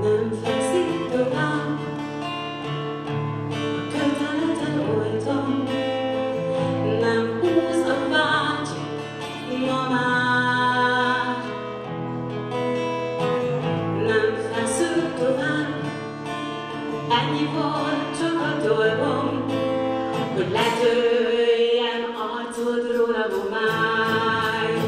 Nem fekszik tovább, a köteleten oltom, nem húz a vágy, ma már. Nem feszül tovább, ennyi volt csak a dolgom, hogy letörjem arcodról a homályt.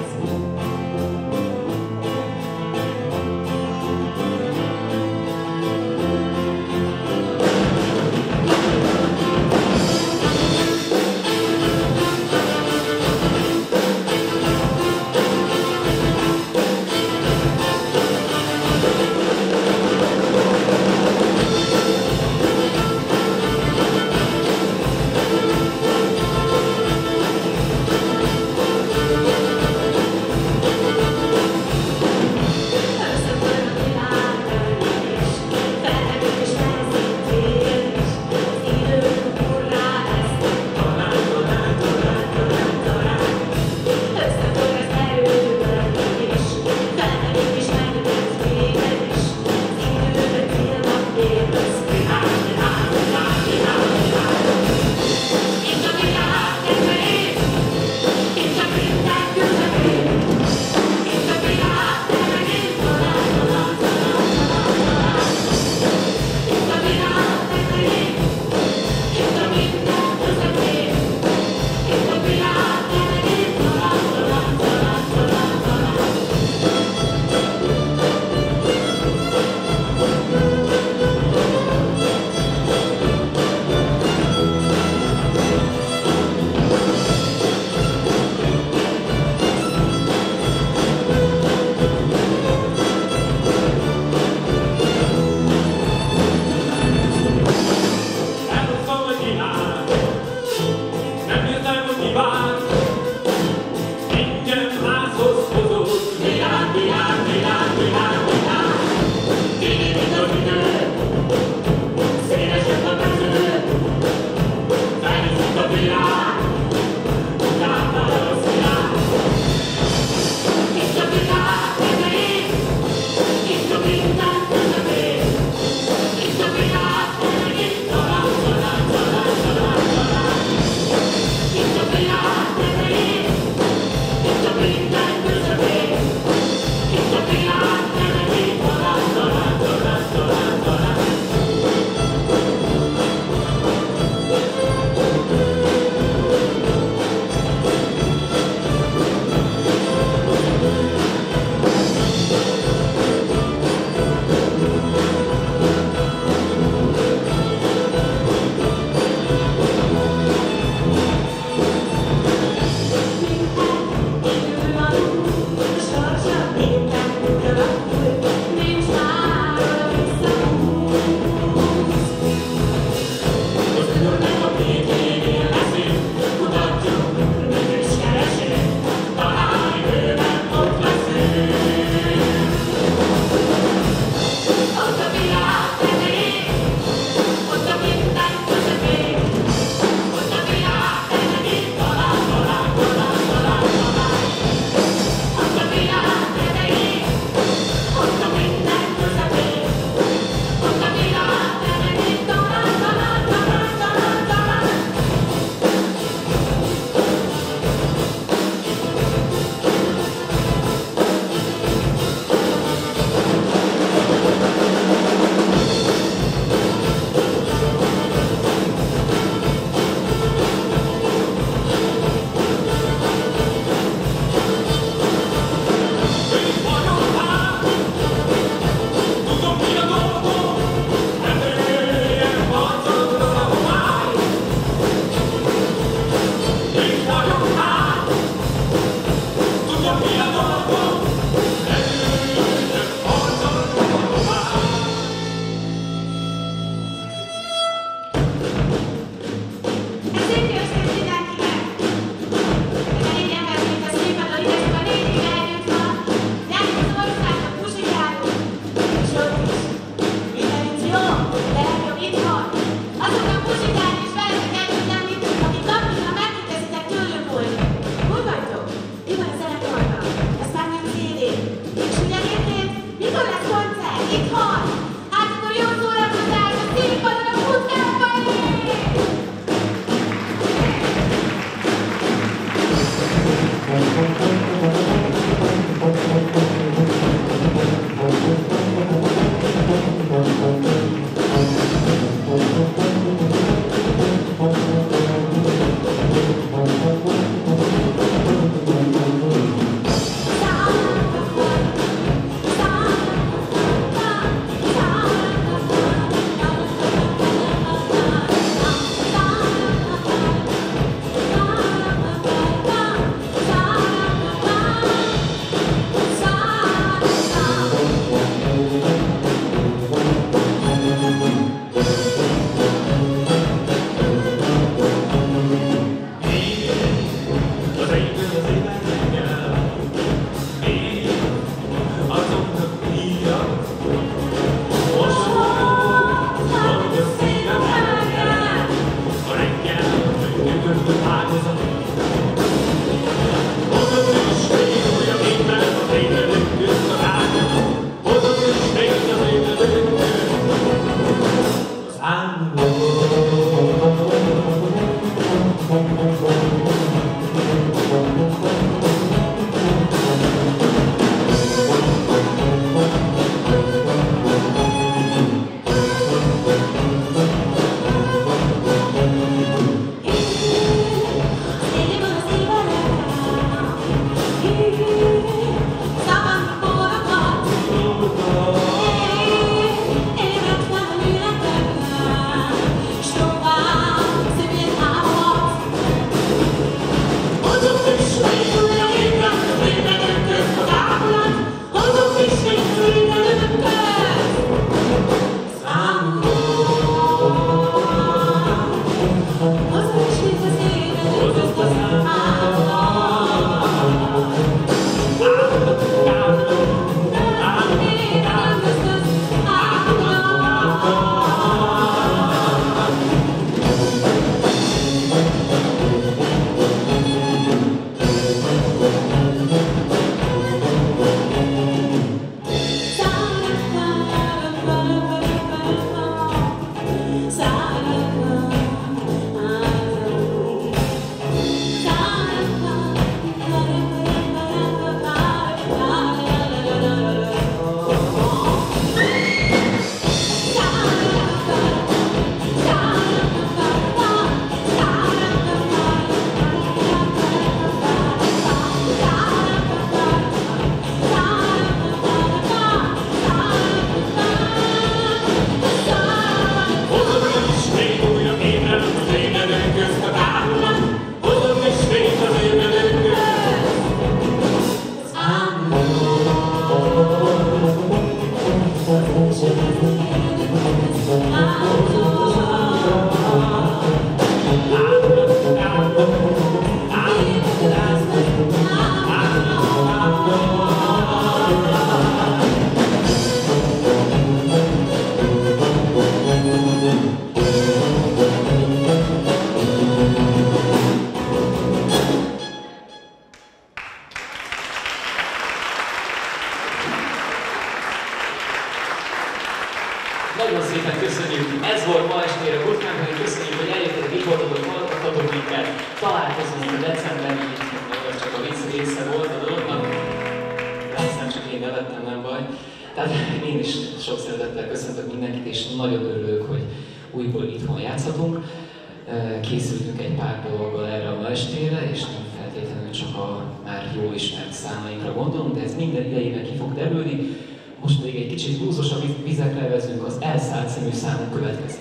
Nagyon szépen köszönjük, ez volt ma estére Burkán, hogy köszönjük, hogy eljöttetek, itt voltatok, hallgattatok minket. Találkozunk a decemberben, ez csak a vicc része volt a dolognak. Aztán csak én nevettem, nem baj. Tehát én is sok szeretettel köszöntök mindenkit, és nagyon örülök, hogy újból itthon játszhatunk. Készültünk egy pár dologgal erre a ma estére, és nem feltétlenül csak a már jól ismert számainkra gondolunk, de ez minden idejében ki fog derülni. Most még egy kicsit bluesosabb vizekre vezünk, az Elszállt című számunk következik.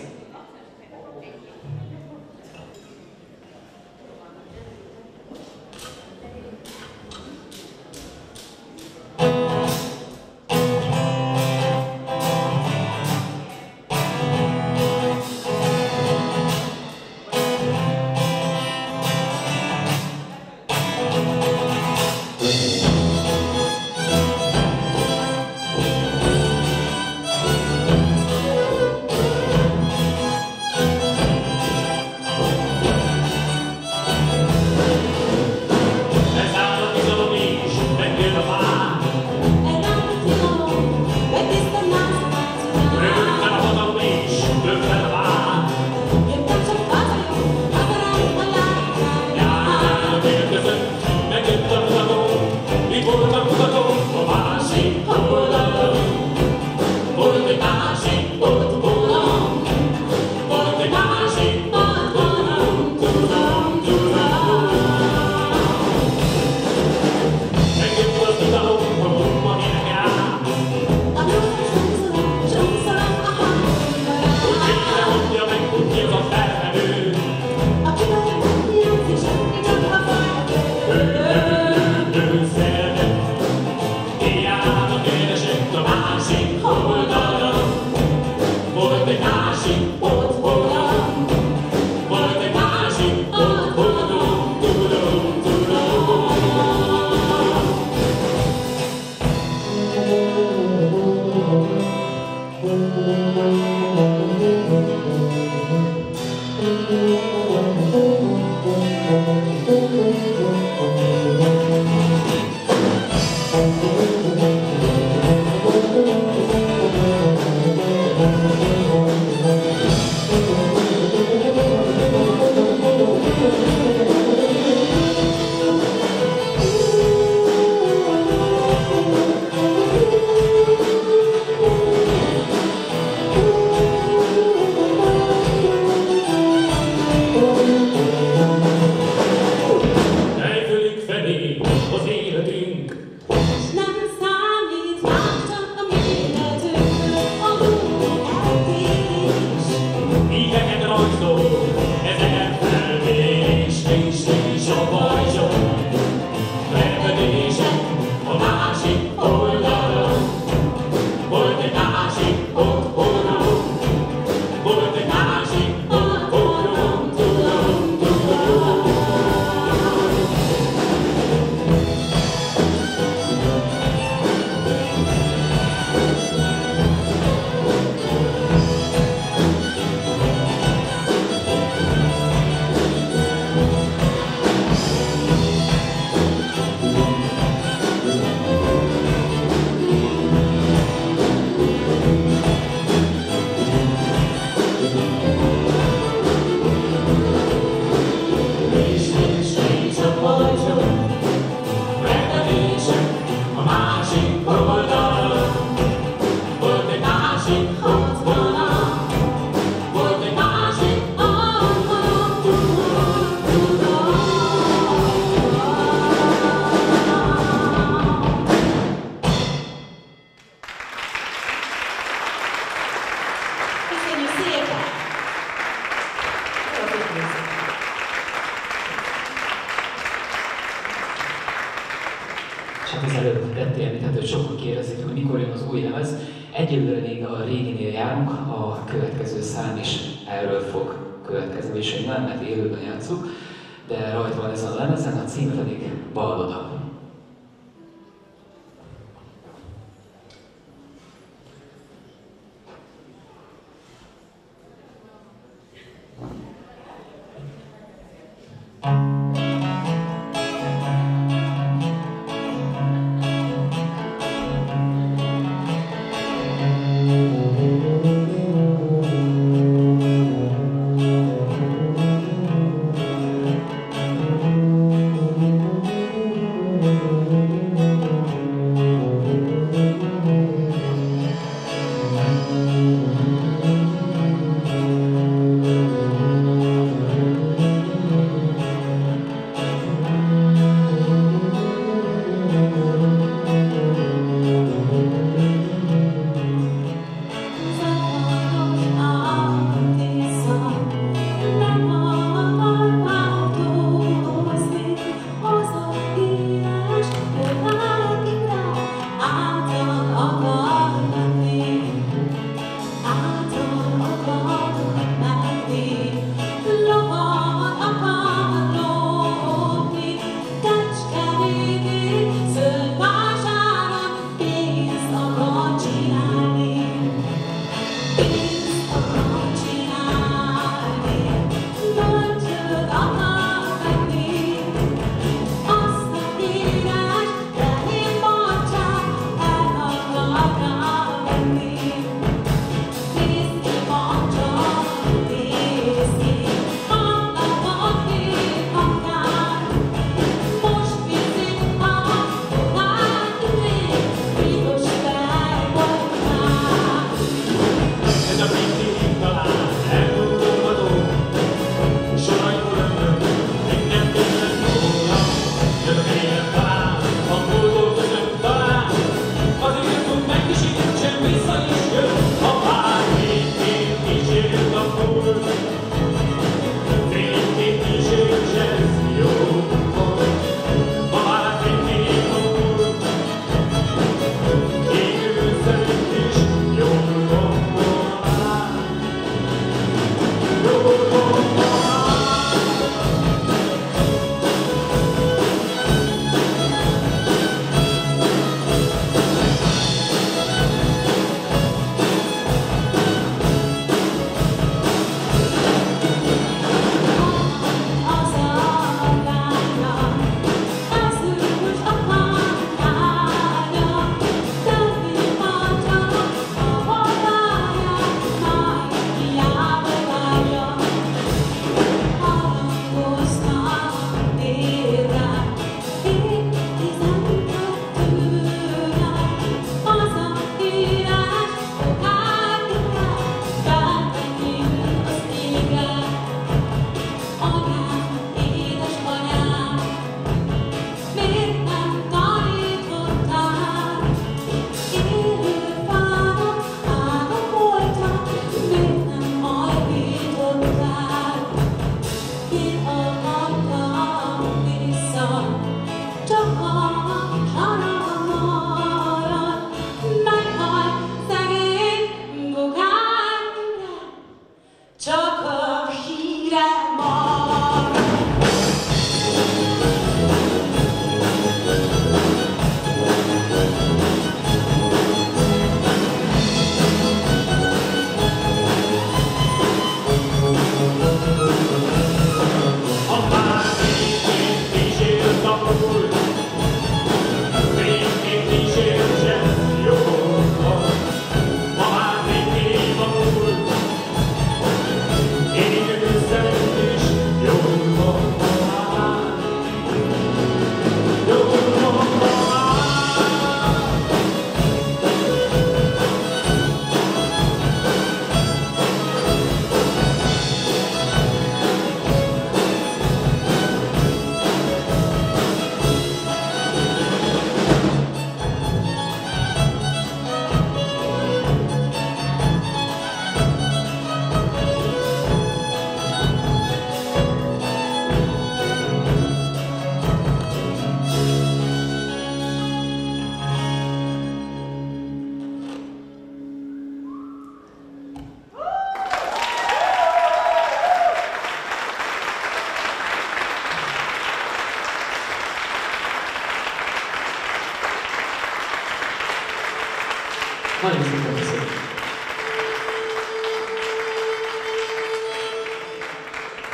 Egyelőre még a réginél járunk, a következő szám is erről fog következni, és még nem, mert élőben játszuk, de rajta van ezen a lemezen, a cím pedig Balloda.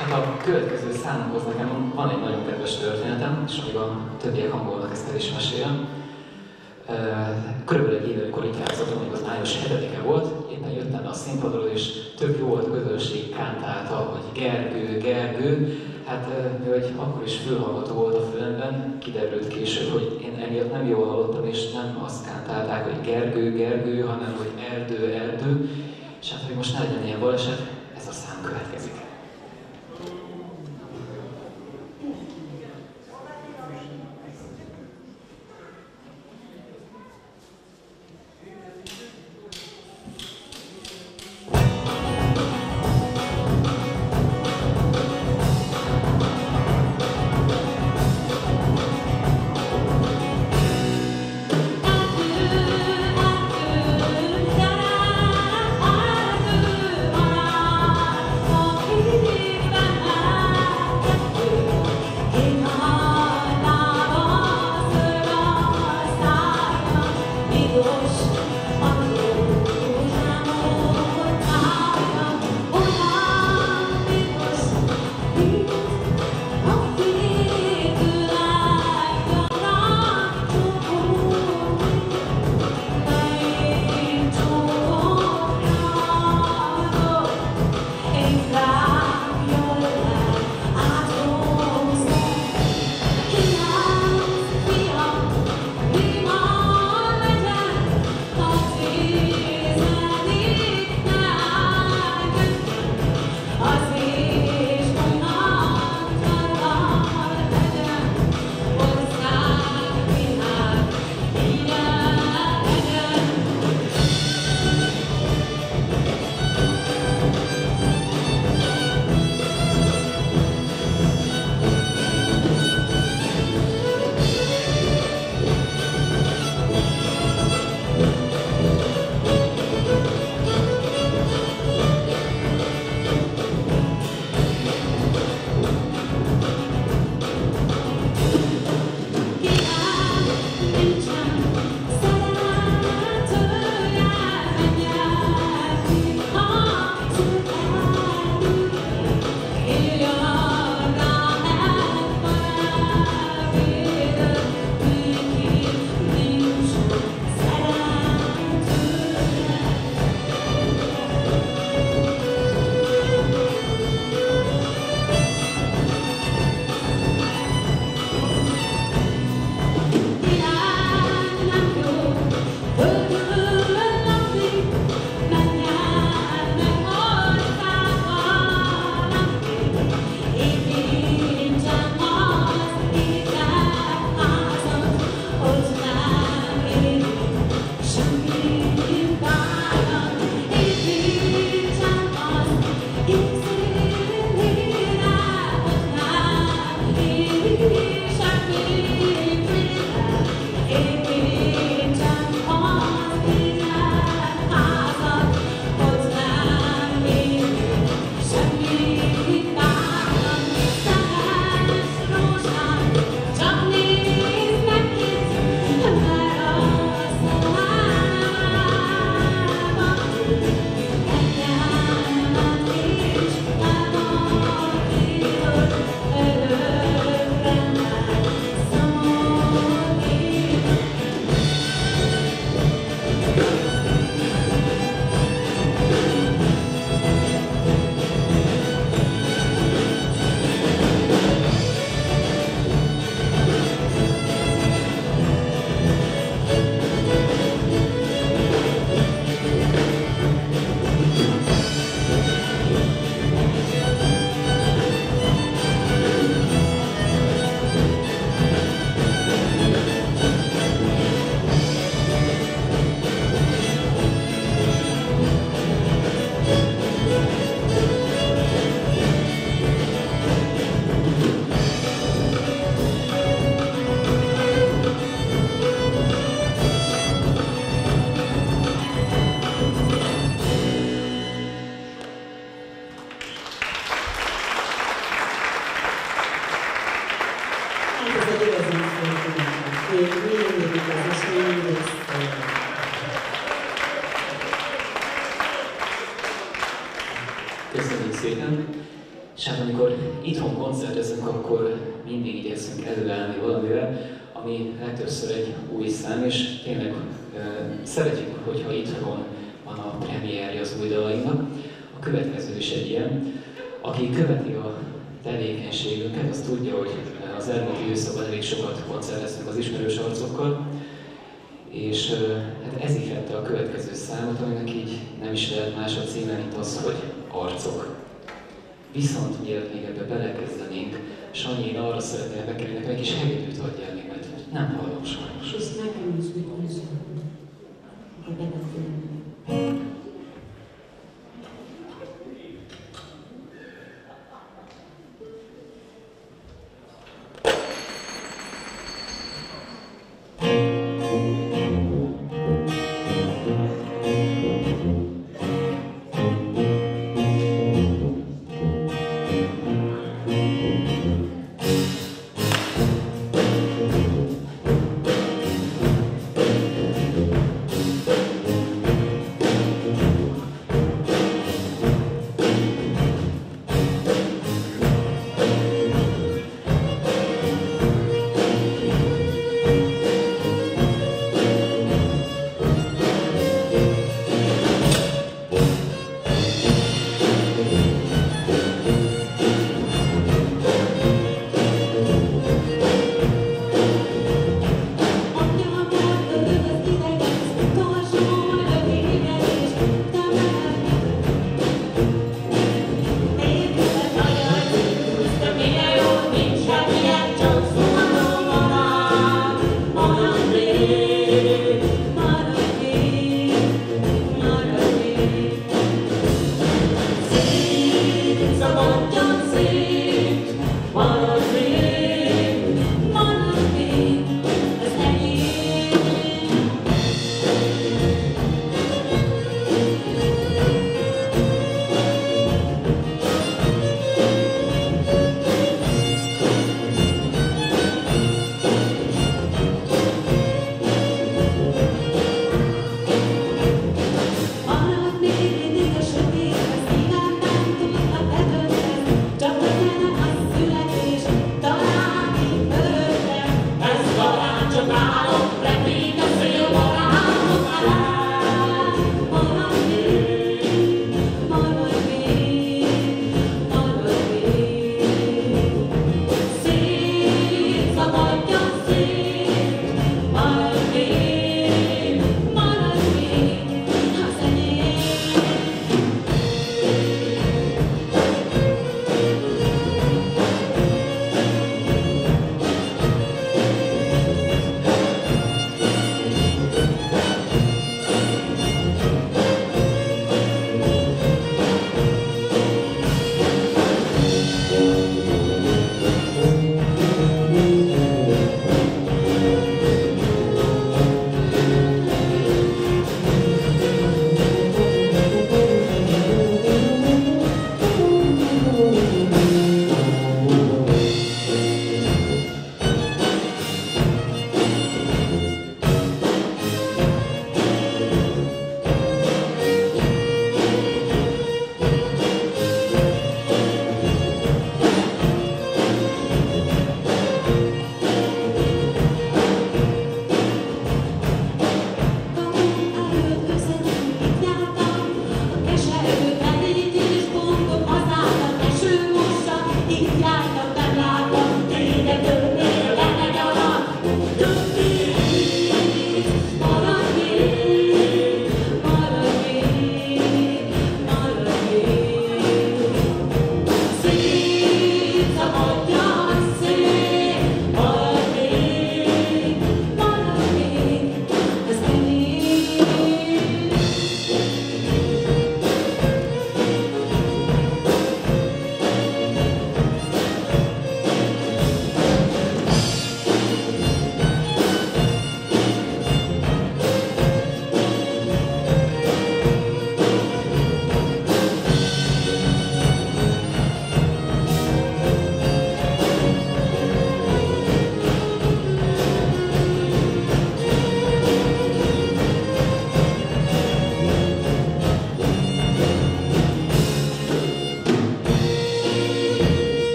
Hát a következő számhoz nekem van egy nagyon kedves történetem, és amíg a többiek hangolnak, ezt el is mesélem. Körülbelül egy éve, amikor itt játszottam, hogy az május 7-e volt, éppen jöttem le a színpadról, és tök jó volt, közönség kántálta, hogy Gergő, Gergő. Hát mivel akkor is fülhallgató volt a fülemben, kiderült később, hogy én emiatt nem jól hallottam, és nem azt kántálták, hogy Gergő, Gergő, hanem hogy Erdő, Erdő. És hát, hogy most ne legyen ilyen baleset, ez a szám következik. Köszönjük szépen! És hát amikor itthon koncertezünk, akkor mindig igyekszünk előállni valamivel, ami legtöbbször egy új szám, és tényleg szeretjük, hogyha itthon van a premierje az új dalainknak. A következő is egy ilyen. Aki követi a tevékenységünket, az tudja, hogy az elmúlt időszakban elég sokat koncerteztünk az ismerős arcokkal, és hát ez ihlette a következő számot, aminek így nem is lehet más a címe, mint az, hogy Arcok. Viszont mielőtt még ebbe belekezdenénk, Sanyi, én arra szeretném bekérni, nekem egy kis hegedűt adjál még, mert nem hallom sajnos. És nekem is mit nézem. Ha belefélem.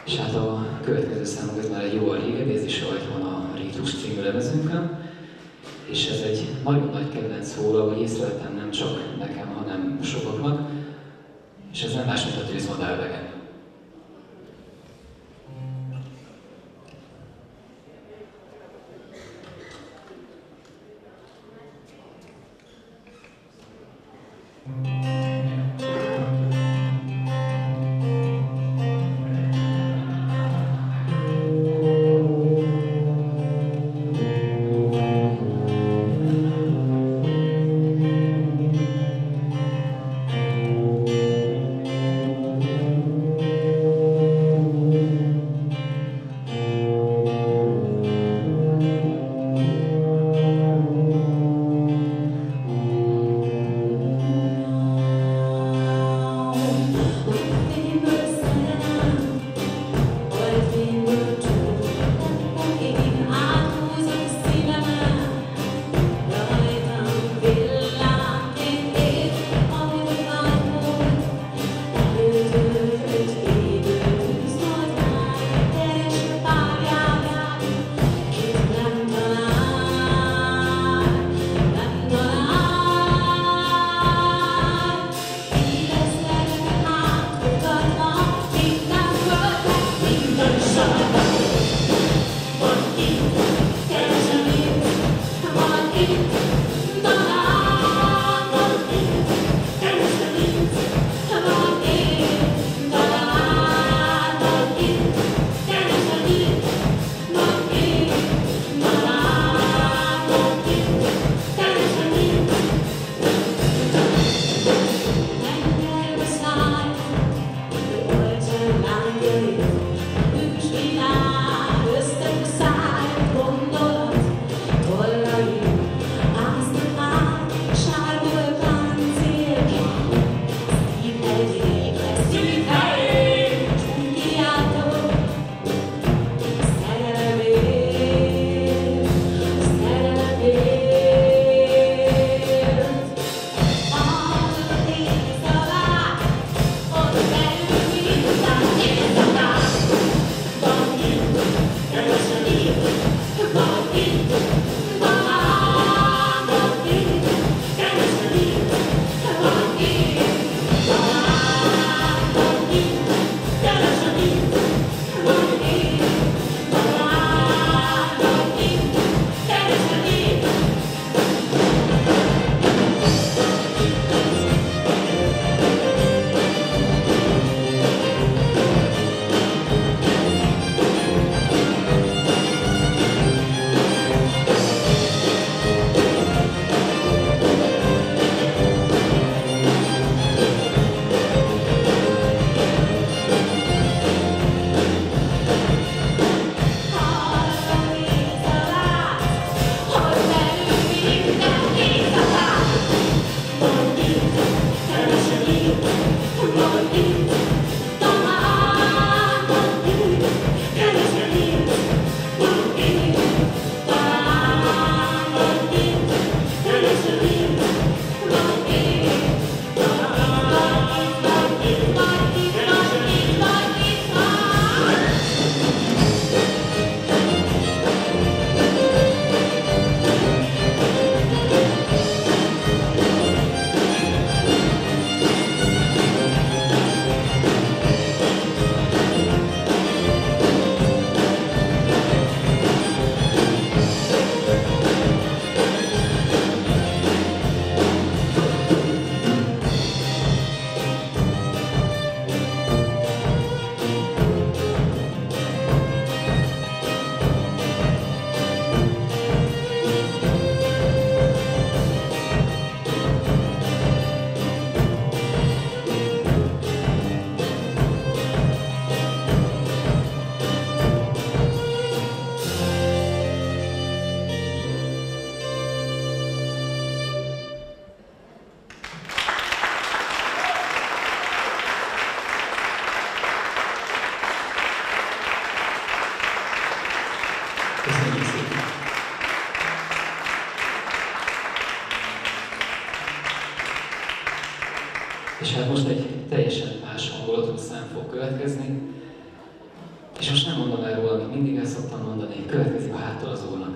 És hát a következő számunk ez már egy jóval régebb, ez is rajta van a Ritus című lemezünkön. És ez egy nagyon nagy kedvenc szól, ahogy észrevettem, nem csak nekem, hanem sokaknak. És ez nem más, mint a Tűzmadárvegen. És hát most egy teljesen más hangulatú szám fog következni. És most nem mondom el róla, amit mindig el szoktam mondani, következik a Háttal az Úrnak.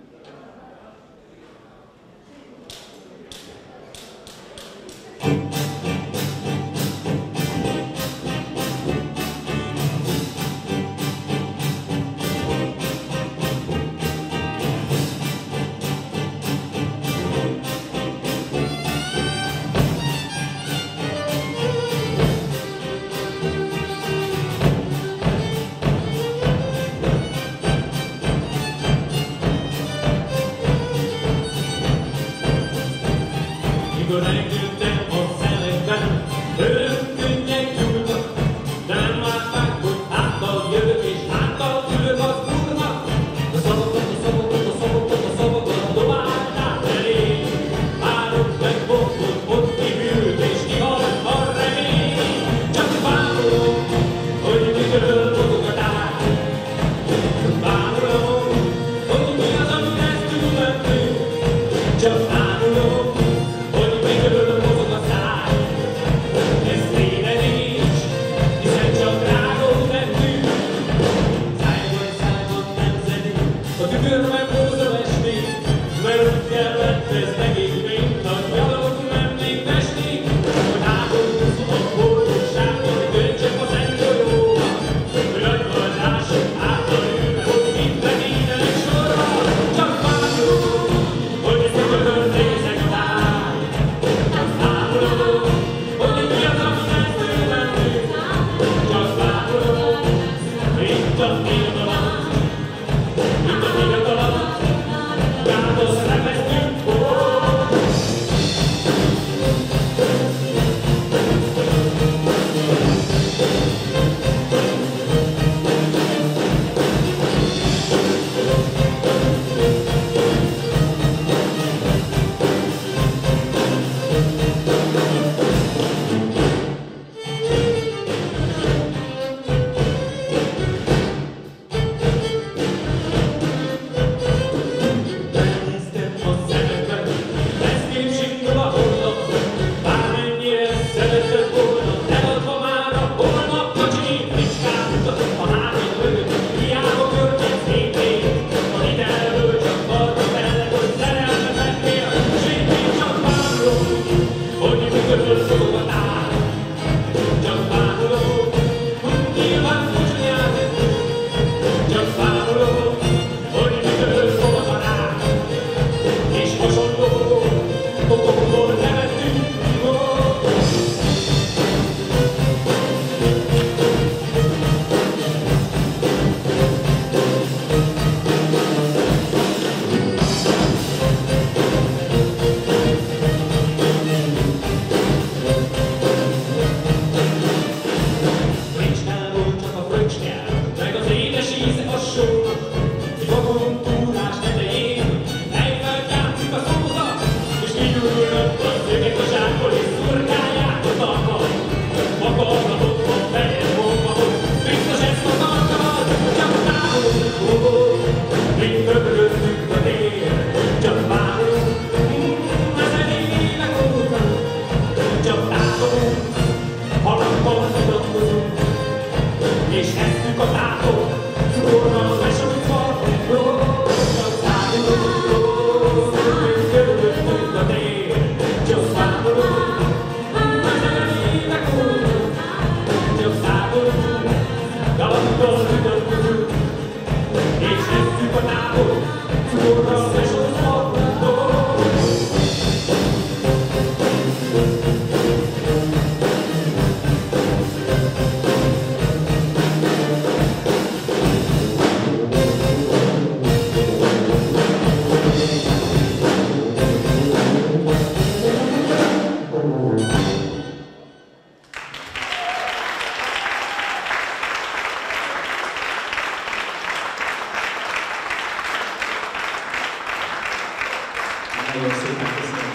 Nagyon szépen köszönöm.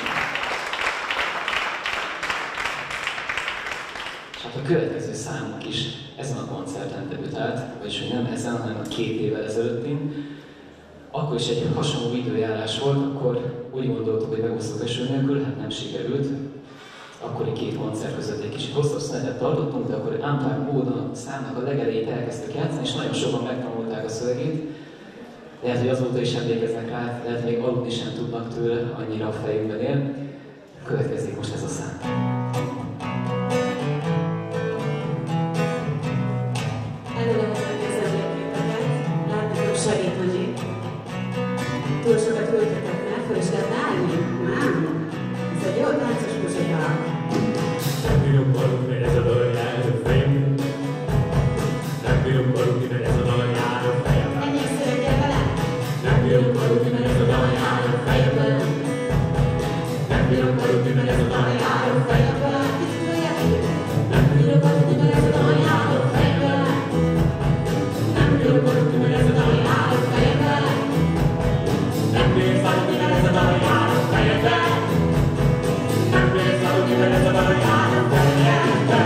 És hát a következő számunk is ezen a koncerten debütált, vagyis hogy nem ezen, hanem a 2 évvel ezelőttin. Akkor is egy hasonló időjárás volt, akkor úgy gondoltuk, hogy megosztok eső nélkül, hát nem sikerült. akkori két koncert között egy kicsit hosszabb szünetet tartottunk, de akkor unplugged módon a számnak a legelejét elkezdtük játszani, és nagyon sokan megtanulták a szövegét. Lehet, hogy azóta is emlékeznek rá, lehet, még aludni sem tudnak tőle, annyira a fejükben él. Következik most ez a szám. Előre kezdeni a képeket, látni segíteni. Túl sokat ültetek, mert fel is lehet állni. Nem? Ez egy jó táncos muzsika. Nem bírom aludni, ez a dal jár a fejemben. Nem bírom aludni, mert ez a dal jár a fejemben. Ennyi szövegel vele? Nem bírom aludni, mert ez a dal jár a fejemben. Nem bírom aludni, mert ez a dal jár a fejemben. Nem bírom aludni, mert ez a dal jár a fejemben. Nem bírom aludni, mert ez a dal jár a fejemben. Nem bírom aludni, mert ez a dal jár a fejemben. Nem bírom aludni, mert ez a dal jár a fejemben.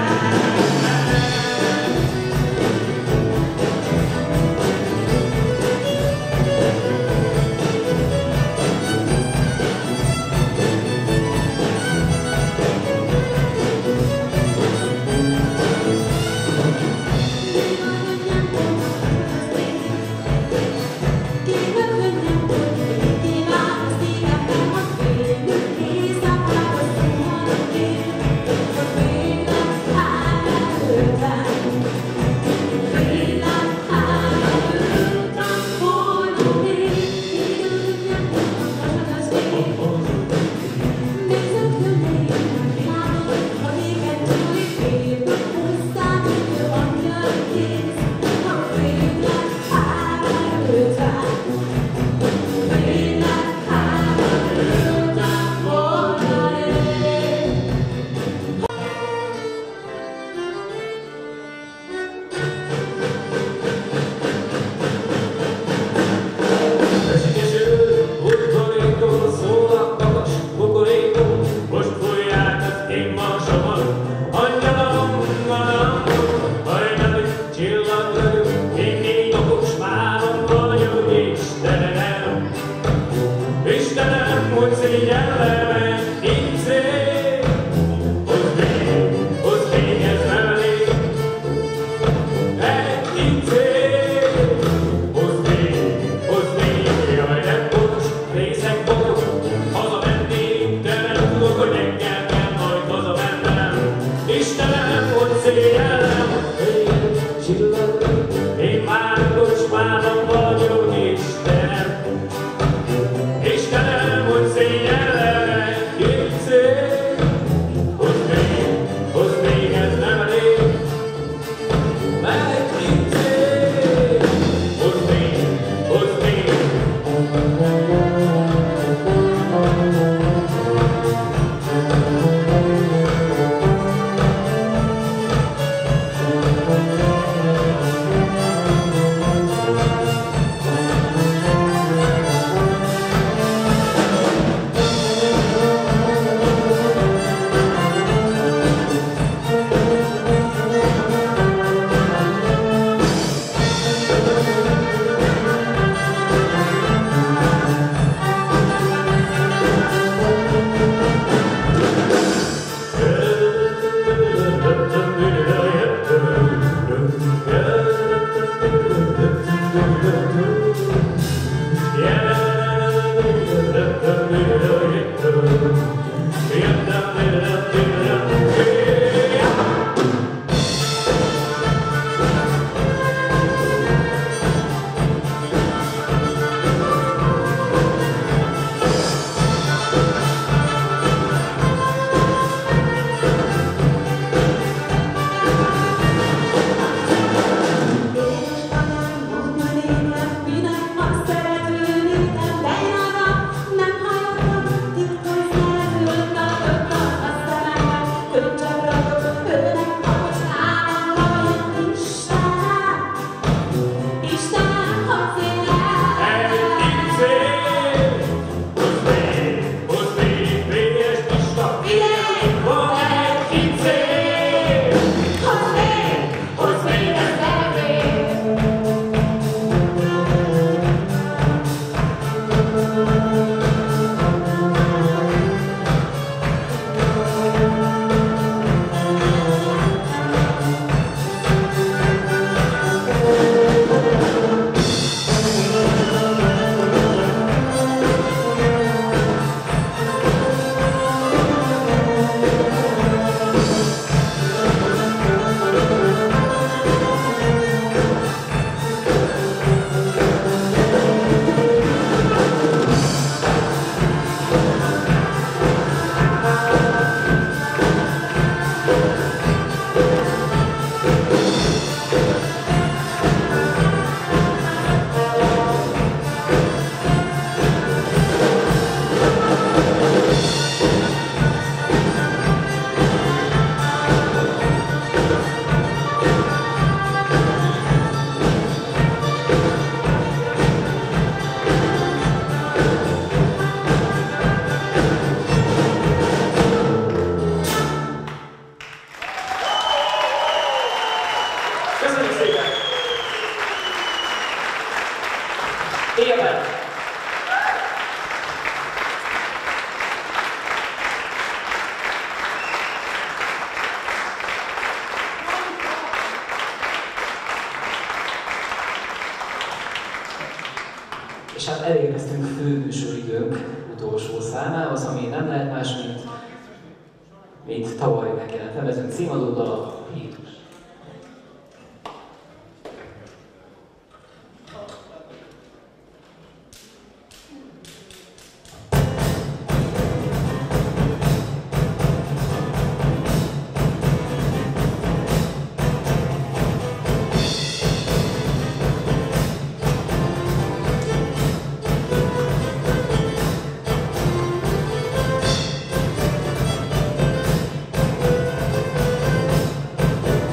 Élben! És hát elérkeztünk főműsoridőnk utolsó számához, ami nem lehet más, mint tavaly megjelent lemezünk címadó dala, Hídus. Thank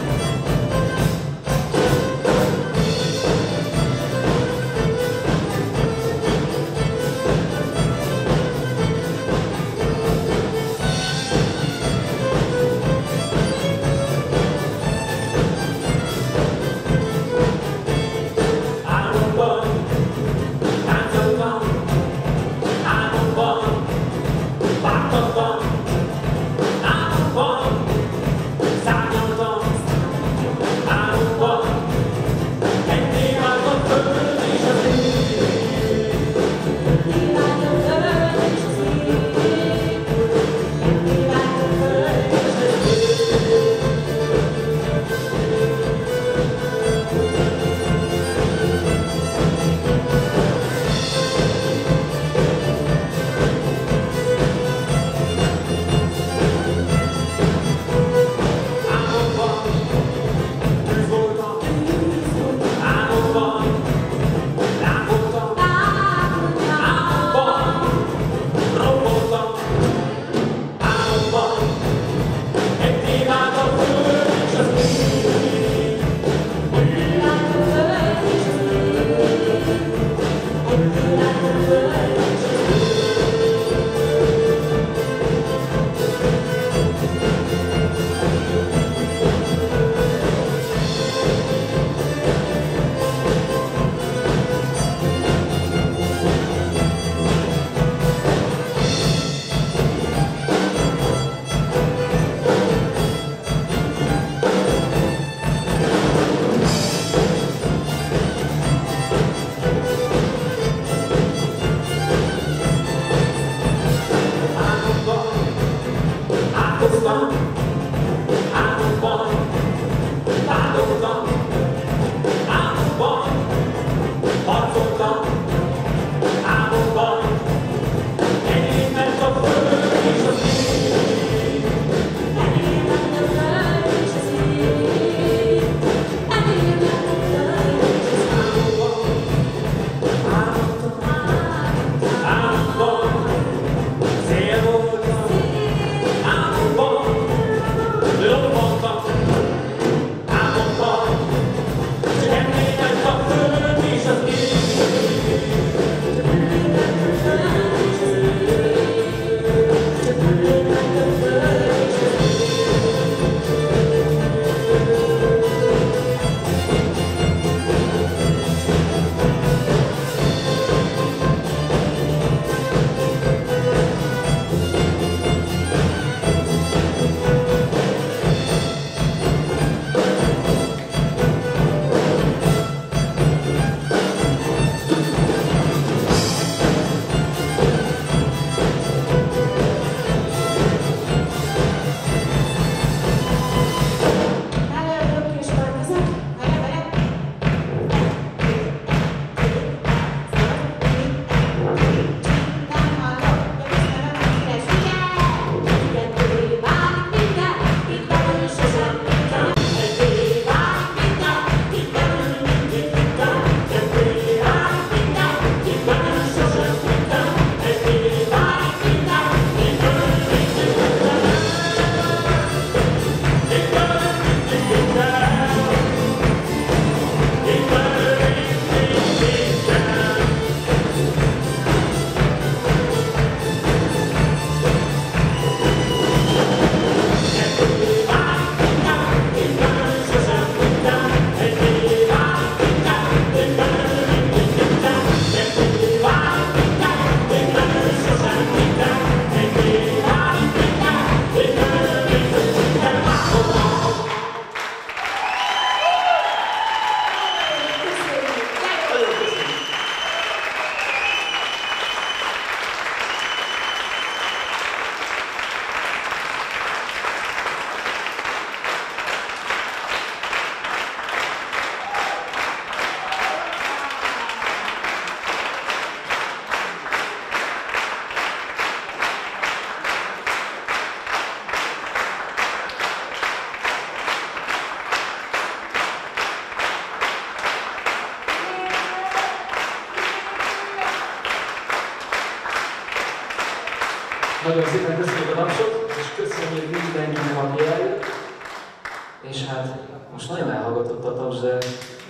Nagyon szépen köszönjük a tapsot, és köszönjük mindenkinek, aki eljött. És hát most nagyon elhallgatott a taps, de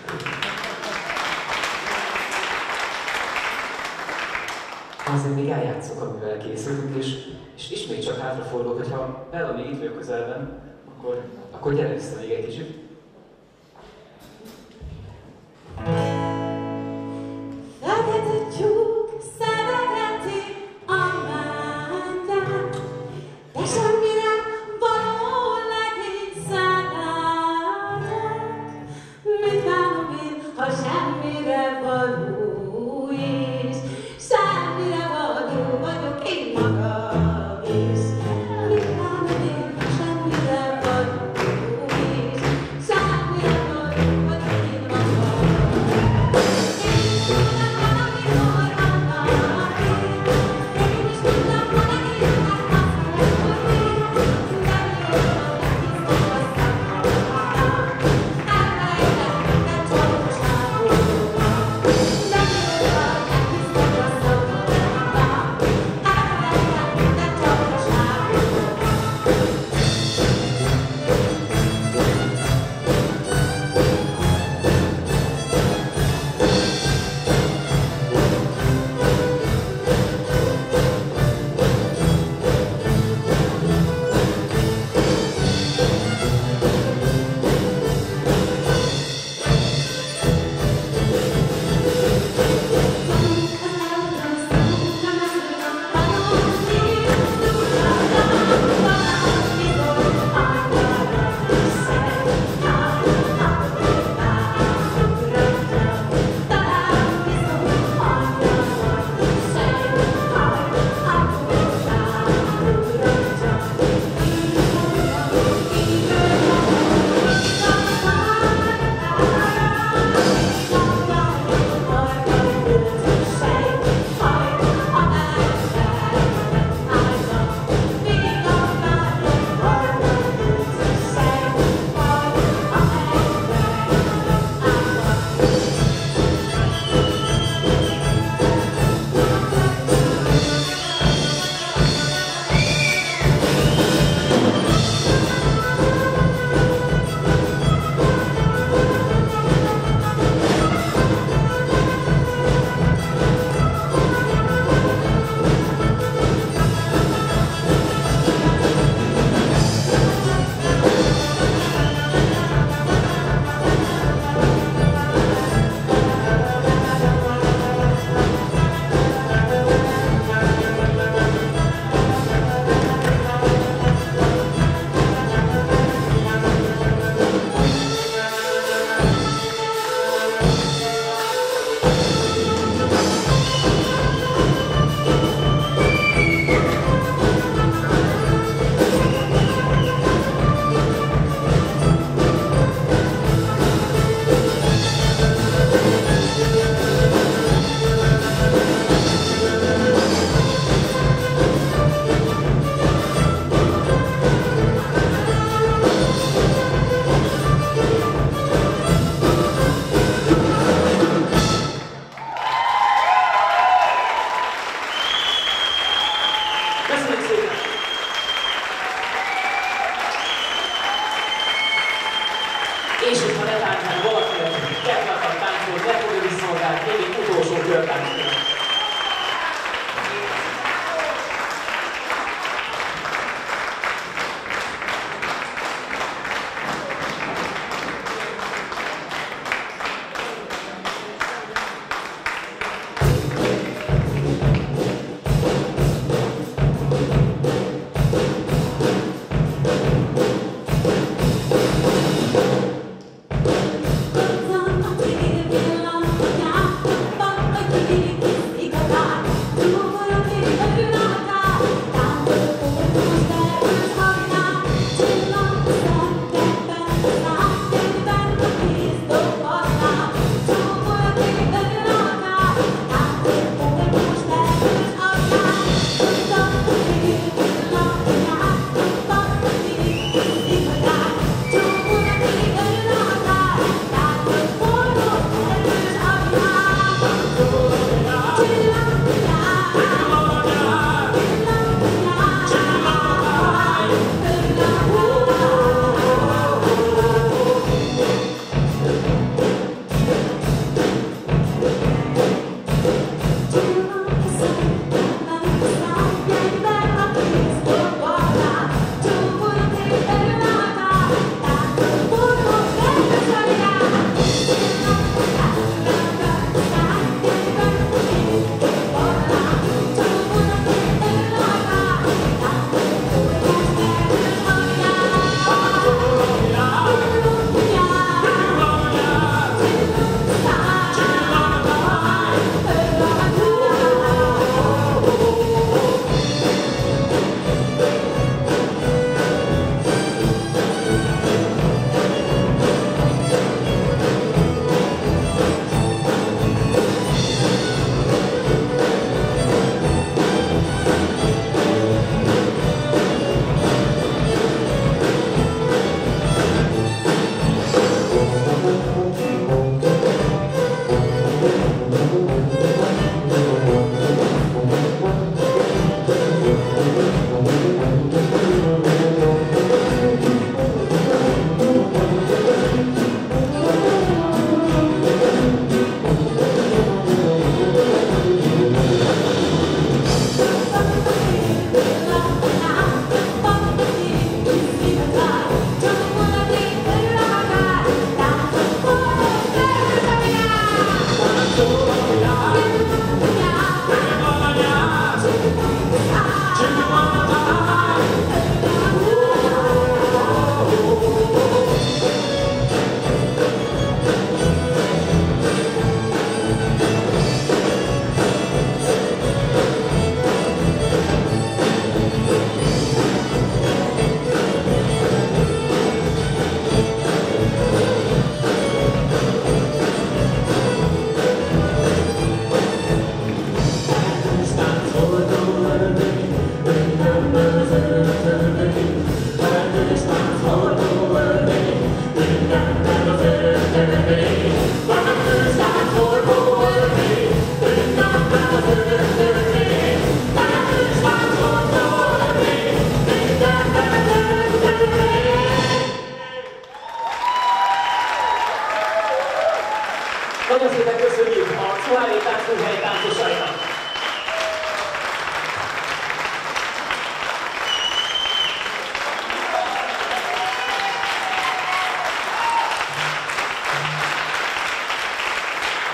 azért még eljátszok, amivel készülünk, és ismét csak hátrafordulok, hogyha Bella még itt vagy a közelben, akkor gyere vissza még egy kicsit. Fekete tyúk szereteti a mándát, de semmire való legény szállát. Mit bánom én, ha semmire való is, semmire való vagyok én magam is. Mit bánom én, ha semmire való is, semmire való vagyok én magam. Én is tudom, valami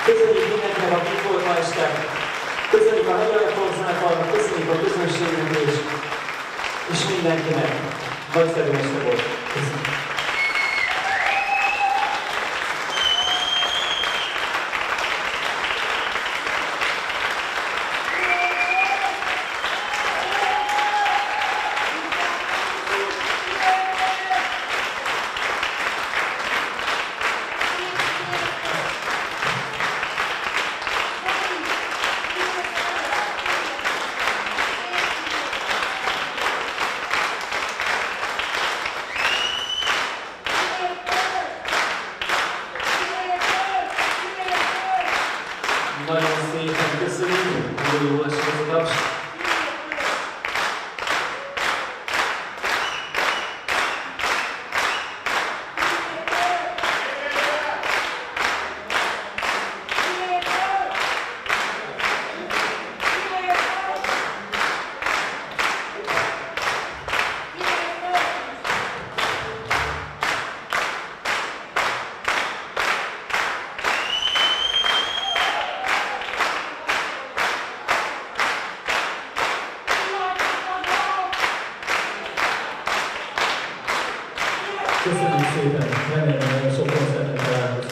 Köszönjük mindenkinek, aki itt volt ma este. Köszönjük a Hegyajakon zenekarnak, köszönjük a közönségnek és mindenkinek. Nagyszerű este volt. Köszönjük. Nagyon szépen köszönjük, nagyon jól esett a taps. Köszönjük szépen, remélem, nagyon sok koncerten találkozunk.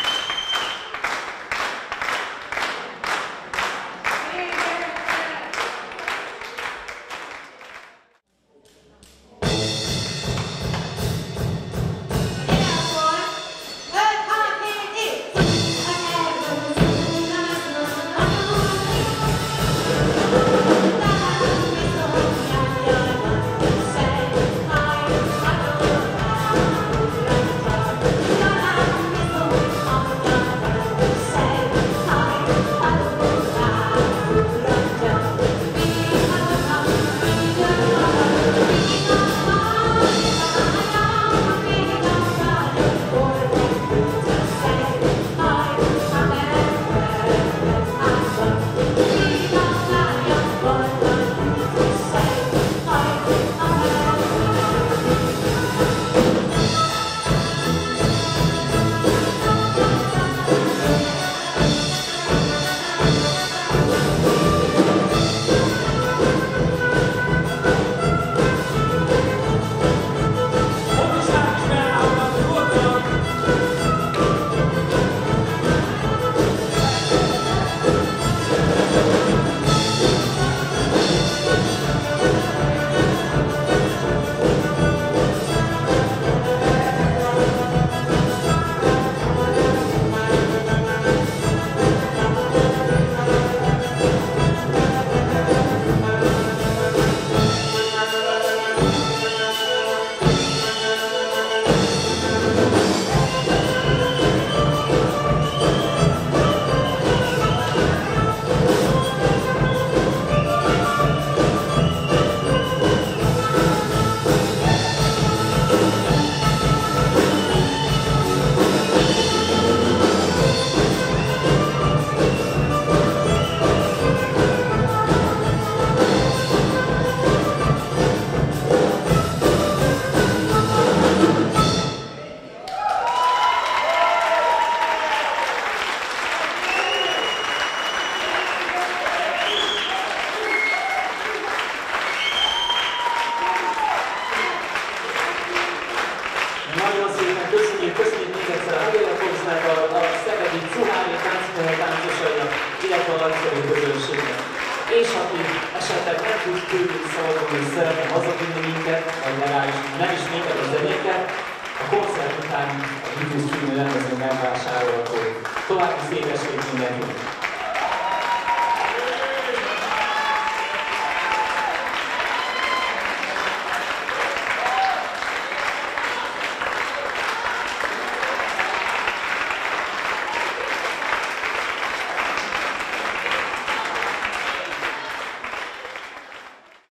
Nagyon szépen köszönjük még egyszer a Hegyajakon zenekarnak, a szegedi Cuhári táncműhely táncosainak, illetve a nagyszerű közönségnek. És aki esetleg nem tud tőlünk szabadulni, és szeretne hazavinni minket, vagy legalábbis nem is minket a zenéket, a koncert után a YouTube streaming rendezvény megvásárolható. További szép estét mindenkinek!